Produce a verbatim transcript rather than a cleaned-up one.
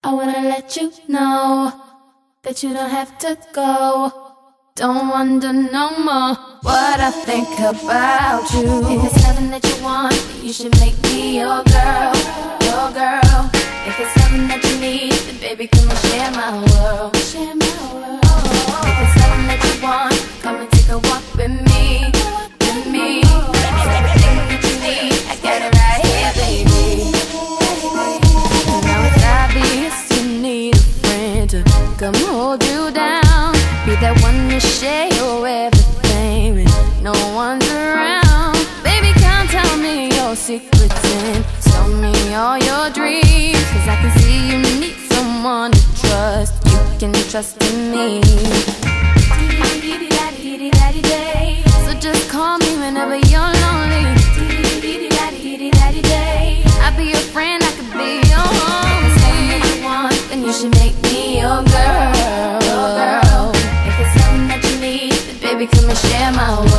I wanna let you know that you don't have to go. Don't wonder no more what I think about you. If it's something that you want, you should make me your girl, your girl. If it's something that you need, then baby, come and share my world, share my world. If it's something that you want, come and take a walk with me, with me. It's everything that you need, I got it right here, baby. Now it's obvious you need a friend to come hold you down. Be that one to share your everything when no one's around. Baby, come tell me your secrets and tell me all your dreams, cause I can see you need someone to trust. You can trust in me. So just call me whenever you're lonely. I'll be your friend, I could be your home. If it's something that you want, then you should make me your girl, your girl. If it's something that you need, then baby, come and share my world.